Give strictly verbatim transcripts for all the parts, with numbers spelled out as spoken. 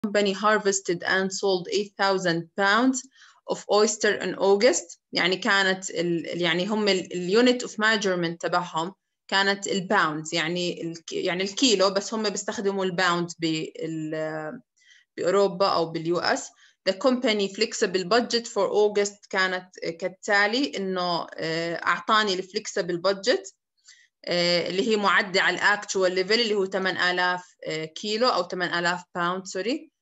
company harvested and sold eight thousand pounds of oyster in August. يعني كانت ال يعني هم اليونت اوف ميجرمنت تبعهم كانت الباوندز، يعني ال يعني الكيلو، بس هم بيستخدموا الباوند بأوروبا أو باليو اس. The company flexible budget for August كانت كالتالي، إنه أعطاني الفليكسبل budget اللي هي معدة على الأكتوال ليفل اللي هو ثمانية آلاف كيلو أو ثمانية آلاف باوند سوري.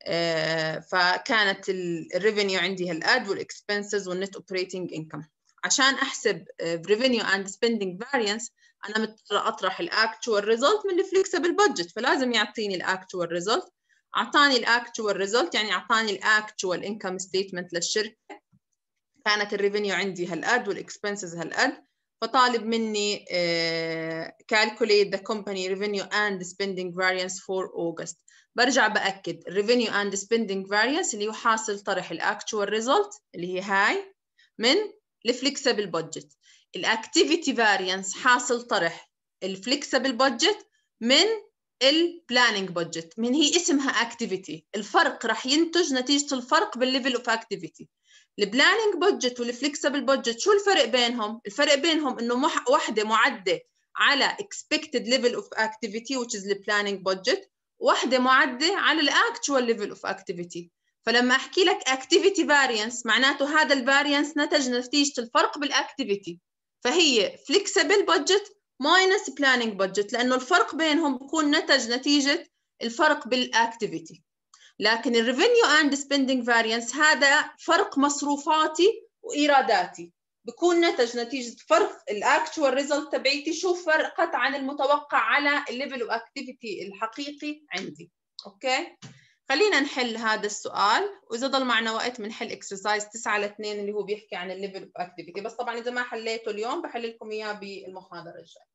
فكانت الريفينيو عندي هالقد والإكسبنسز والنت أوبريتنج إنكم. عشان أحسب revenue and spending variance أنا مضطرة أطرح الأكتوال ريزلت من الفليكسبل budget، فلازم يعطيني الأكتوال ريزلت. أعطاني الأكتوال ريزلت يعني أعطاني الأكتوال إنكم ستيتمنت للشركة، كانت الريفينيو عندي هالقد والإكسبنسز هالقد، فطالب مني uh, calculate the company revenue and spending variance for August. برجع بأكد revenue and spending variance اللي هو حاصل طرح الأكتوال ريزلت اللي هي هاي من الفليكسبل budget. الأكتيفيتي variance حاصل طرح الفليكسبل budget من البلاننج بادجت، من هي اسمها اكتيفيتي. الفرق راح ينتج نتيجه الفرق بالليفل اوف اكتيفيتي. البلاننج بادجت والفليكسبل بادجت شو الفرق بينهم؟ الفرق بينهم انه واحده معده على expected level of activity which is the planning budget، واحده معده على الاكتوال level of activity. فلما احكي لك activity variance معناته هذا الفاريانس نتج نتيجه الفرق بالاكتيفيتي، فهي flexible budget ماينس بلاننج بادجت، لانه الفرق بينهم بكون نتج نتيجه الفرق بالاكتيفيتي. لكن الريفينيو اند سبيندينج فاريانس هذا فرق مصروفاتي وايراداتي، بكون نتج نتيجه فرق الاكتوال ريزلت تبعيتي شو فرقت عن المتوقع على الليفل اوف اكتيفيتي الحقيقي عندي. اوكي، خلينا نحل هذا السؤال، واذا ضل معنا وقت بنحل اكسرسايز تسعة ل اثنين اللي هو بيحكي عن الليفل اوف اكتيفيتي، بس طبعا اذا ما حليته اليوم بحل لكم اياه بالمحاضره الجايه.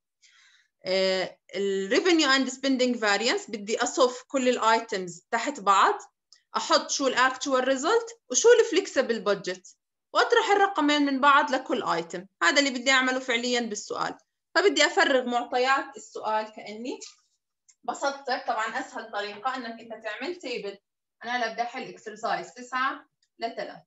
الريفينيو اند سبيندينج فاريانس بدي اصف كل الايتمز تحت بعض، احط شو الاكتوال ريزلت وشو الفليكسبل بادجت، واطرح الرقمين من بعض لكل ايتم. هذا اللي بدي اعمله فعليا بالسؤال. فبدي افرغ معطيات السؤال كاني بسطت. طبعا اسهل طريقه انك انت تعمل تيبل. انا هلا بدي احل اكسرسايز تسعة ل ثلاثة.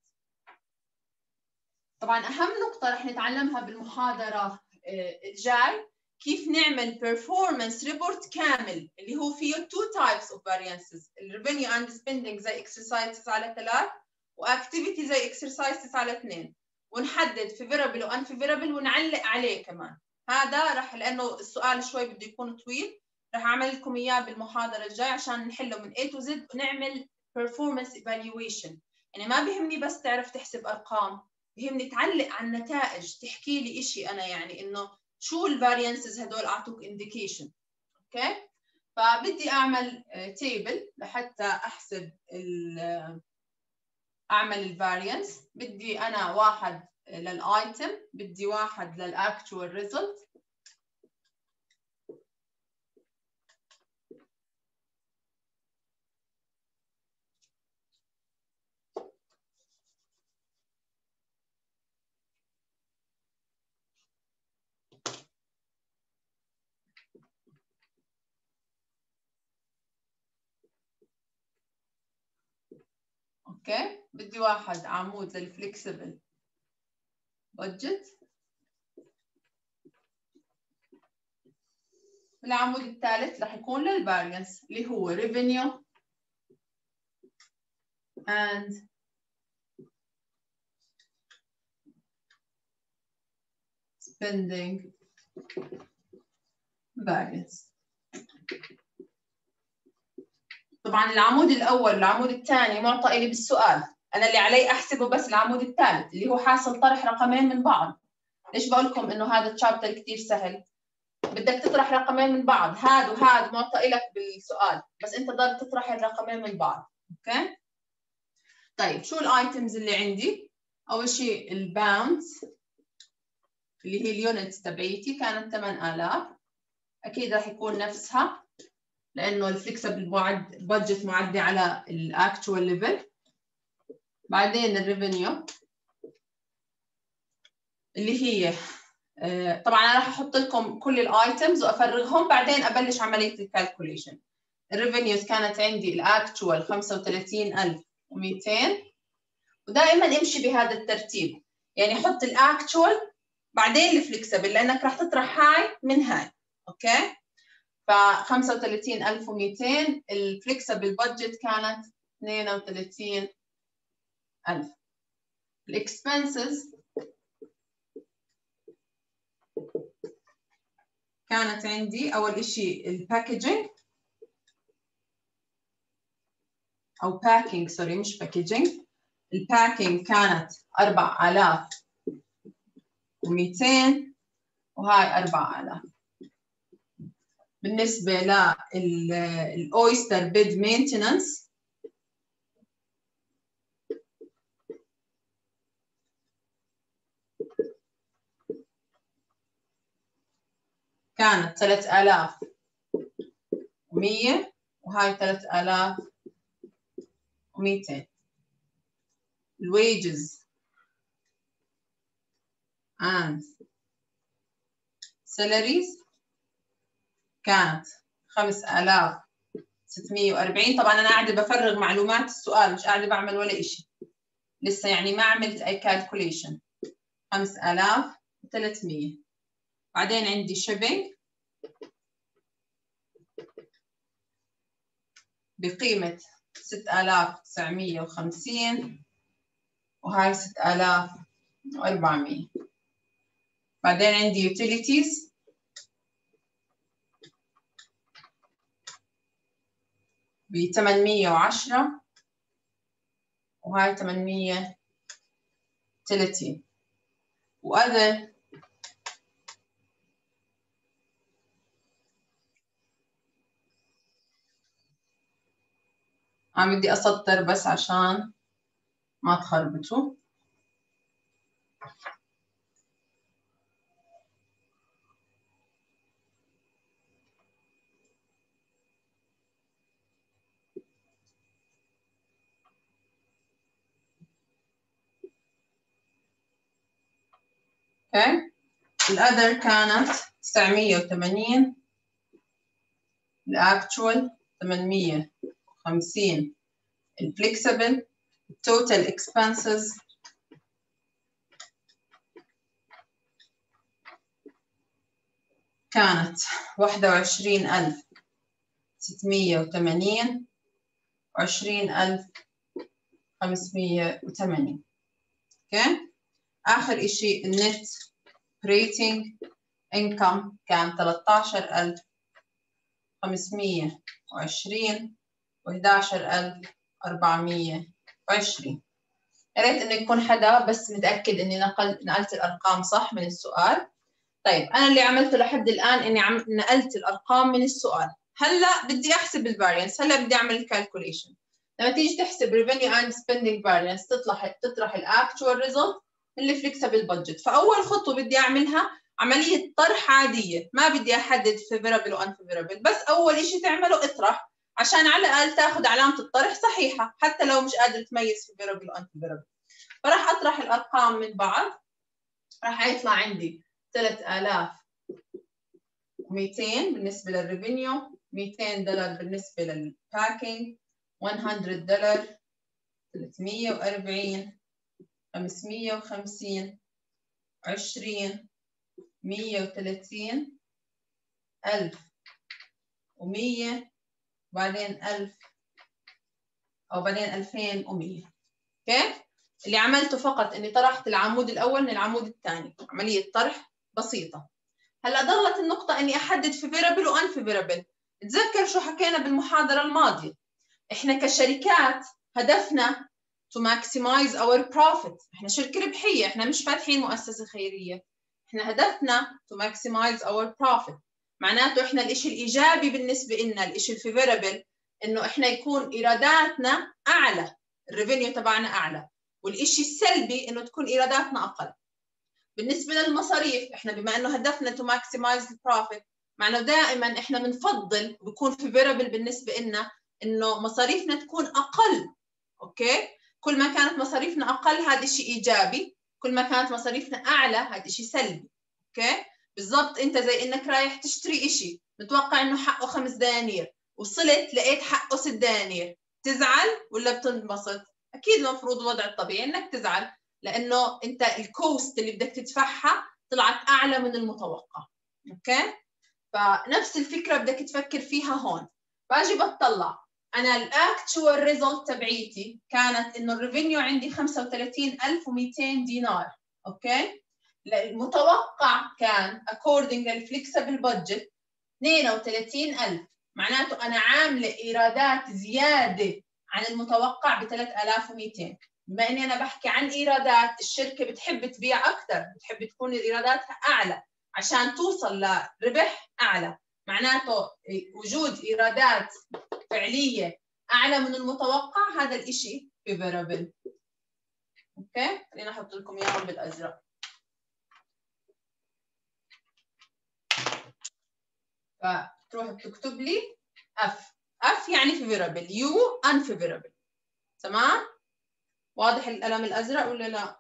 طبعا اهم نقطه رح نتعلمها بالمحاضره الجاي كيف نعمل performance report كامل اللي هو فيه two types of variances، الريفينيو and spending زي exercise تسعة ل ثلاثة واكتيفيتي زي exercise تسعة ل اثنين، ونحدد favorable و unfavorable ونعلق عليه كمان. هذا رح لانه السؤال شوي بده يكون طويل رح اعمل لكم اياه بالمحاضره الجايه عشان نحله من A to Z ونعمل performance evaluation. يعني ما بيهمني بس تعرف تحسب ارقام، بيهمني تعلق على النتائج، تحكي لي شيء انا يعني انه شو الفاريانسز هدول اعطوك انديكيشن. اوكي، فبدي اعمل تيبل لحتى احسب ال اعمل الفاريانس. بدي انا واحد للايتم، بدي واحد للاكتوال ريزلت، اوكي، بدي واحد عمود للفليكسبل بادجت، العمود الثالث رح يكون للفاريانس اللي هو revenue and spending variance. طبعا العمود الاول والعمود الثاني معطى لي بالسؤال، انا اللي علي احسبه بس العمود الثالث اللي هو حاصل طرح رقمين من بعض. ليش بقول لكم انه هذا الشابتر كثير سهل؟ بدك تطرح رقمين من بعض، هذا وهذا معطى لك بالسؤال، بس انت ضل تطرح الرقمين من بعض. اوكي، طيب شو الايتمز اللي عندي؟ اول شيء الباوندز اللي هي اليونتس تبعيتي كانت ثمانية آلاف، اكيد راح يكون نفسها لانه الفليكسبل معد بادجت معدي على الاكتوال ليفل. بعدين الريفينيو اللي هي طبعا انا راح احط لكم كل الايتمز وافرغهم، بعدين ابلش عمليه الكالكوليشن. الريفينيوز كانت عندي الاكتوال خمسة وثلاثين ألف ومئتين، ودائما امشي بهذا الترتيب، يعني حط الاكتوال بعدين الفليكسبل لانك راح تطرح هاي من هاي. اوكي، ف خمسة وثلاثين ألف ومئتين، الفليكسبل بادجت كانت اثنين وثلاثين ألف. الاكسبنسز كانت عندي اول شيء الباكجينج او باكينج، سوري مش باكجينج، الباكينج كانت أربعة آلاف ومئتين وهاي أربعة آلاف. بالنسبة للأويستر بيد مينتننس كانت ثلاثة آلاف ومئة وهاي ثلاثة آلاف ومئتين. الويجز and salaries كانت خمسة آلاف وستمئة وأربعين. طبعا أنا قاعدة بفرغ معلومات السؤال، مش قاعدة بعمل ولا إشي لسه، يعني ما عملت أي calculation. خمسة آلاف وثلاثمئة. بعدين عندي shipping بقيمة ستة آلاف وتسعمئة وخمسين وهاي ستة آلاف وأربعمئة. بعدين عندي utilities ب ثمانمئة وعشرة وهاي ثمانمئة وثلاثين. وأذر عم بدي أسطر بس عشان ما تخربطوا. اوكي، الأذر كانت تسعمئة وثمانين، الأكتوال ثمانمئة وخمسين، الفليكسبل. total expenses كانت واحد وعشرين ألف وستمئة وثمانين وعشرين ألف وخمسمئة وثمانين. اوكي، آخر إشي النت operating income كان ثلاثة عشر ألف وخمسمئة وعشرين وأحد عشر ألف وأربعمئة وعشرين. يا ريت إنه يكون حدا بس متأكد إني نقل نقلت الأرقام صح من السؤال. طيب أنا اللي عملته لحد الآن إني عم نقلت الأرقام من السؤال. هلا بدي أحسب الفارينس، هلا بدي أعمل الكالكوليشن. لما تيجي تحسب revenue and spending variance تطرح تطرح الأكتوال ريزلت من الفليكسبل بادجت. فأول خطوة بدي أعملها عملية طرح عادية، ما بدي أحدد favorable و unfavorable، بس أول شيء تعمله اطرح عشان على الأقل تاخذ علامة الطرح صحيحة حتى لو مش قادر تميز favorable و unfavorable. فراح أطرح الأرقام من بعض، راح يطلع عندي ثلاثة آلاف ومئتين بالنسبة للريفينيو، مئتين دولار بالنسبة للباكينج، مئة دولار، ثلاثمئة وأربعين، خمسمئة وخمسين، عشرين، مئة وثلاثين، ألف ومئة، وبعدين ألف أو بعدين ألفين ومئة. اوكي؟ اللي عملته فقط إني طرحت العمود الأول من العمود الثاني، عملية طرح بسيطة. هلا ضلت النقطة إني أحدد favorable و unfavorable. تذكر شو حكينا بالمحاضرة الماضية، إحنا كشركات هدفنا to maximize our profit. إحنا شركة ربحية، إحنا مش فاتحين مؤسسة خيرية. إحنا هدفنا to maximize our profit. معناته إحنا الإشي الإيجابي بالنسبة لنا، الإشي الفيفورابل، إنه إحنا يكون إيراداتنا أعلى، الريفينيو تبعنا أعلى، والإشي السلبي إنه تكون إيراداتنا أقل. بالنسبة للمصاريف، إحنا بما إنه هدفنا to maximize the profit، معناه دائما إحنا بنفضل بكون favorable بالنسبة لنا إنه مصاريفنا تكون أقل. أوكي؟ كل ما كانت مصاريفنا أقل هذا شيء إيجابي، كل ما كانت مصاريفنا أعلى هذا شيء سلبي. أوكي؟ بالضبط أنت زي إنك رايح تشتري إشي متوقع إنه حقه خمس دنانير، وصلت لقيت حقه ست دنانير، تزعل ولا بتنبسط؟ اكيد المفروض الوضع الطبيعي انك تزعل، لانه انت الكوست اللي بدك تدفعها طلعت اعلى من المتوقع. اوكي؟ فنفس الفكره بدك تفكر فيها هون. باجي بطلع انا الاكتشوال ريزلت تبعيتي كانت انه الريفينيو عندي خمسة وثلاثين ألف ومئتين دينار. اوكي؟ المتوقع كان according للفليكسبل بادجت اثنين وثلاثين ألف، معناته انا عامله ايرادات زياده عن المتوقع ب ثلاثة آلاف ومئتين. بما اني انا بحكي عن ايرادات، الشركه بتحب تبيع اكثر، بتحب تكون ايراداتها اعلى عشان توصل لربح اعلى، معناته وجود ايرادات فعليه اعلى من المتوقع هذا الشيء فيفربل. اوكي؟ خلينا احط لكم اياهم بالازرق. فتروح بتكتب لي اف، اف يعني فيفربل، يو unfavorable. تمام؟ واضح القلم الازرق ولا لا؟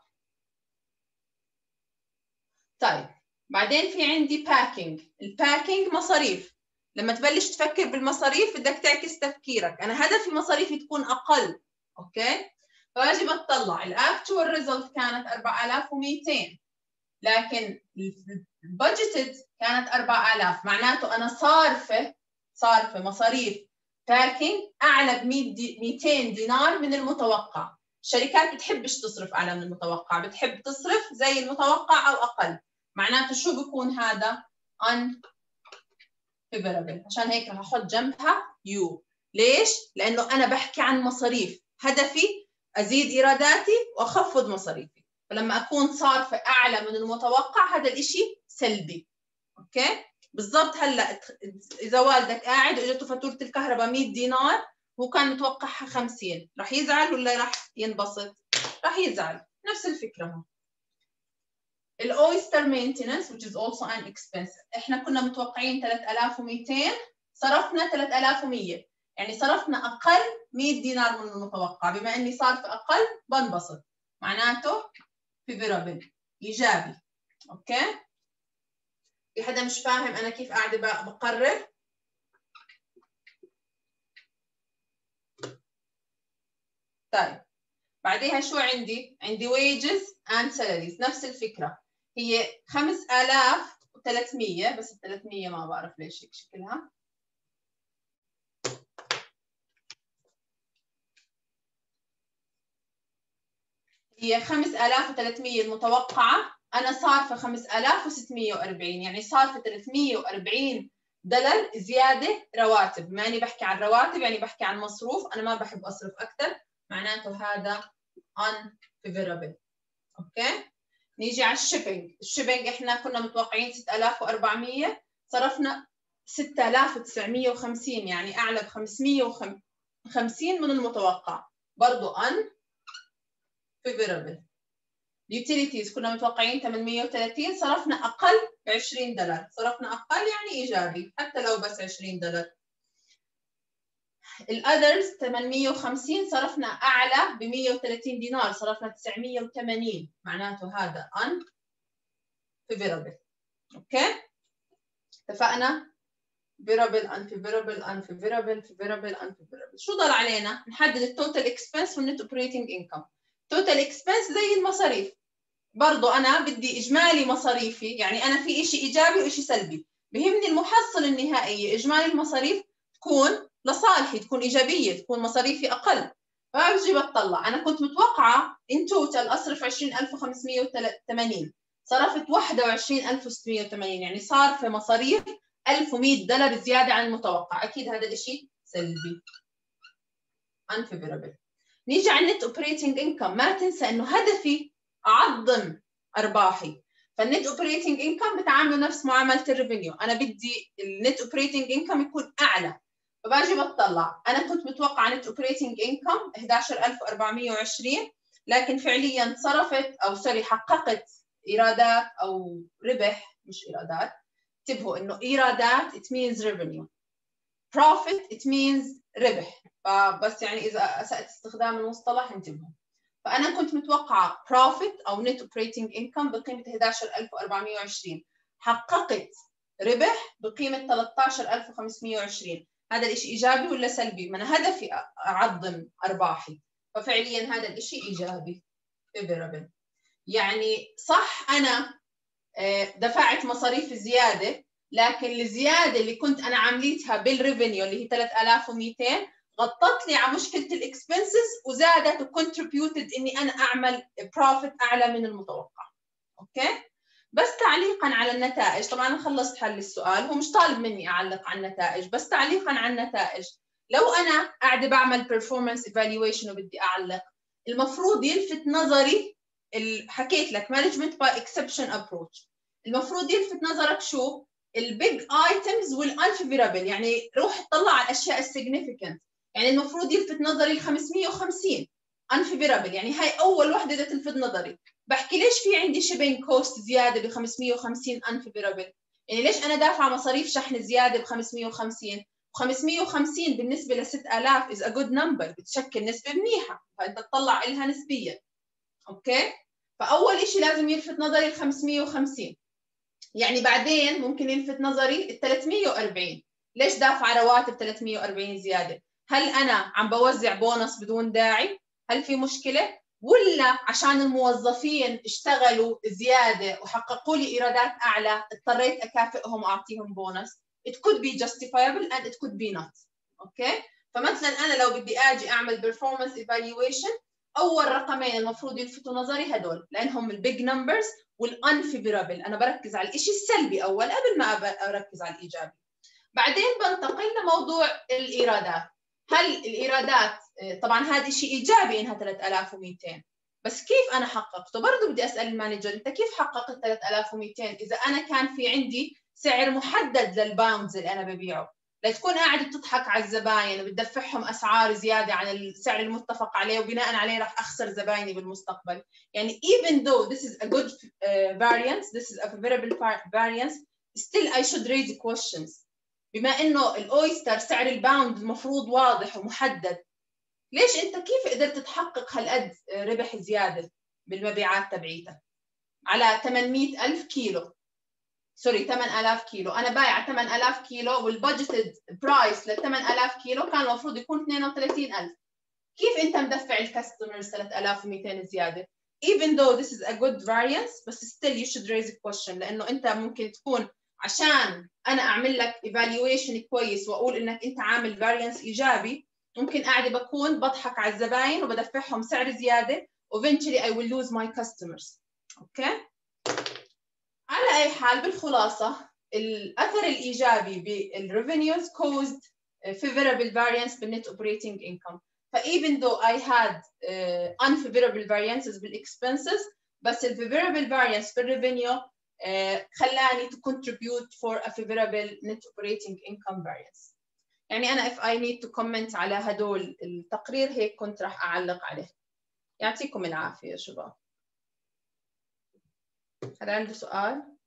طيب بعدين في عندي باكينج. الباكينج مصاريف. لما تبلش تفكر بالمصاريف بدك تعكس تفكيرك، انا هدفي مصاريفي تكون اقل. اوكي؟ فاجي بتطلع الاكتوال ريزلت كانت أربعة آلاف ومئتين، لكن البادجيتد كانت أربعة آلاف، معناته انا صارفه صارفه مصاريف باكينج اعلى ب مئتين دينار من المتوقع. الشركات بتحبش تصرف اعلى من المتوقع، بتحب تصرف زي المتوقع او اقل، معناته شو بكون هذا؟ unfavorable. عشان هيك رح احط جنبها يو. ليش؟ لانه انا بحكي عن مصاريف، هدفي ازيد ايراداتي واخفض مصاريفي، فلما اكون صارفه اعلى من المتوقع هذا الاشي سلبي. اوكي؟ بالضبط. هلا اذا والدك قاعد واجته فاتوره الكهرباء مئة دينار هو كان متوقعها خمسين، رح يزعل ولا رح ينبسط؟ رح يزعل. نفس الفكره هون. الاويستر مينتيننس which is also an expense، احنا كنا متوقعين ثلاثة آلاف ومئتين، صرفنا ثلاثة آلاف ومئة، يعني صرفنا اقل مئة دينار من المتوقع. بما اني صارف اقل بنبسط، معناته فيفربل، ايجابي. اوكي؟ في حدا مش فاهم انا كيف قاعده بقرر؟ طيب بعديها شو عندي؟ عندي wages and salaries. نفس الفكره، هي خمسة آلاف وثلاثمئة، بس ال ثلاثمئة ما بعرف ليش هيك شكلها. هي خمسة آلاف وثلاثمئة المتوقعه، انا صارفه خمسة آلاف وستمئة وأربعين، يعني صارفه ثلاثمئة وأربعين دولار زياده رواتب. بما اني بحكي عن رواتب يعني بحكي عن مصروف، انا ما بحب اصرف اكثر، معناته هذا unfavorable. اوكي؟ نيجي على الشيبينج. الشيبينج احنا كنا متوقعين ستة آلاف وأربعمئة، صرفنا ستة آلاف وتسعمئة وخمسين، يعني اعلى ب خمسمئة وخمسين من المتوقع، برضه unfavorable. اليوتيليتيز كنا متوقعين ثمانمئة وثلاثين، صرفنا اقل ب عشرين دولار، صرفنا اقل يعني ايجابي حتى لو بس عشرين دولار. الاذرز ثمانمئة وخمسين، صرفنا اعلى ب مئة وثلاثين دينار، صرفنا تسعمئة وثمانين، معناته هذا unfavorable. اوكي؟ اتفقنا؟ favorable unfavorable unfavorable favorable unfavorable. شو ضل علينا؟ نحدد التوتال اكسبنس والنت اوبريتنج انكم. توتال اكسبنس زي المصاريف، برضه انا بدي اجمالي مصاريفي، يعني انا في شيء ايجابي وشيء سلبي، بهمني المحصله النهائيه. اجمالي المصاريف تكون لصالحي، تكون ايجابيه، تكون مصاريفي اقل. فبجي بطلع انا كنت متوقعه ان توتال اصرف عشرين ألف وخمسمئة وثمانين، صرفت واحد وعشرين ألف وستمئة وثمانين، يعني صار في مصاريف ألف ومئة دولار زياده عن المتوقع. اكيد هذا الشيء سلبي، unfavorable. نيجي على النت اوبريتنج انكم. ما تنسى انه هدفي اعظم ارباحي، فالنت اوبريتنج انكم بتعاملوا نفس معامله الريفينيو، انا بدي النت اوبريتنج انكم يكون اعلى. فباجي بطلع انا كنت متوقعه نت اوبريتنج انكم أحد عشر ألف وأربعمئة وعشرين، لكن فعليا صرفت او سوري حققت ايرادات او ربح، مش ايرادات، انتبهوا انه ايرادات it means revenue، profit it means ربح، فبس يعني اذا اسأت استخدام المصطلح انتبهوا. فانا كنت متوقعه profit او net operating income بقيمه أحد عشر ألف وأربعمئة وعشرين، حققت ربح بقيمه ثلاثة عشر ألف وخمسمئة وعشرين. هذا الإشي إيجابي ولا سلبي؟ ما أنا هدفي أعظم أرباحي، ففعليا هذا الإشي إيجابي favorable. يعني صح أنا دفعت مصاريف زيادة، لكن الزيادة اللي كنت أنا عمليتها بالريفينيو اللي هي ثلاثة آلاف ومئتين غطت لي على مشكلة الإكسبنسز وزادت وكونتريبيوتد إني أنا أعمل بروفيت أعلى من المتوقع. أوكي؟ بس تعليقا على النتائج، طبعا أنا خلصت حل السؤال، هو مش طالب مني أعلق على النتائج، بس تعليقا على النتائج، لو أنا قاعدة بعمل performance evaluation وبدي أعلق، المفروض يلفت نظري، حكيت لك management by exception approach، المفروض يلفت نظرك شو؟ البيج ايتمز والانفيفيرابل، يعني روح اطلع على الاشياء السيجنيفيكانت، يعني المفروض يلفت نظري ال خمسمئة وخمسين انفيفيرابل، يعني هاي اول وحده بدها تلفت نظري. بحكي ليش في عندي شيبينج كوست زياده ب خمسمئة وخمسين انفيفيرابل؟ يعني ليش انا دافعه مصاريف شحن زياده ب خمسمئة وخمسين؟ خمسمئة وخمسين بالنسبه ل ستة آلاف از ا جود نمبر، بتشكل نسبه منيحه، فانت تطلع لها نسبيا. اوكي؟ فاول شيء لازم يلفت نظري ال خمسمئة وخمسين، يعني بعدين ممكن يلفت نظري ال ثلاثمئة وأربعين، ليش دافعه رواتب ثلاثمئة وأربعين زياده؟ هل انا عم بوزع بونص بدون داعي؟ هل في مشكله؟ ولا عشان الموظفين اشتغلوا زياده وحققوا لي ايرادات اعلى اضطريت اكافئهم واعطيهم بونص؟ It could be justifiable and it could be not. اوكي؟ فمثلا انا لو بدي اجي اعمل performance evaluation، اول رقمين المفروض يلفتوا نظري هدول، لانهم البيج نمبرز والانفيفيرابل، انا بركز على الشيء السلبي اول قبل ما اركز على الايجابي. بعدين بنتقل لموضوع الايرادات. هل الايرادات طبعا هذا شيء ايجابي انها ثلاثة آلاف ومئتين، بس كيف انا حققته؟ برضه بدي اسال المانجر انت كيف حققت ثلاثة آلاف ومئتين اذا انا كان في عندي سعر محدد للباوندز اللي انا ببيعه؟ لا تكون قاعد بتضحك على الزباين وبتدفعهم اسعار زياده عن السعر المتفق عليه وبناء عليه راح اخسر زبايني بالمستقبل. يعني even though this is a good uh, variance, this is a favorable variance, still I should raise questions. بما انه الاويستر سعر الباوند المفروض واضح ومحدد، ليش انت كيف قدرت تحقق هالقد ربح زياده بالمبيعات تبعيتك على ثمانمئة ألف كيلو؟ سوري ثمانية آلاف كيلو، انا بايعه ثمانية آلاف كيلو والبادجيتد برايس لل ثمانية آلاف كيلو كان المفروض يكون اثنين وثلاثين ألف، كيف انت مدفع الكاستمرز ثلاثة آلاف ومئتين زياده؟ even though this is a good variance بس still you should raise a question، لانه انت ممكن تكون عشان انا اعمل لك evaluation كويس واقول انك انت عامل variance ايجابي، ممكن قاعده بكون بضحك على الزباين وبدفعهم سعر زياده eventually I will lose my customers. اوكي؟ على اي حال بالخلاصه الاثر الايجابي بالrevenues caused favorable variance بالnet operating income. ف even though I had uh, unfavorable variances بالexpenses، بس ال favorable variance بالrevenue uh, خلاني to contribute for a favorable net operating income variance. يعني أنا if I need to comment على هدول التقرير هيك كنت راح أعلق عليه. يعطيكم العافية يا شباب. هل عنده سؤال؟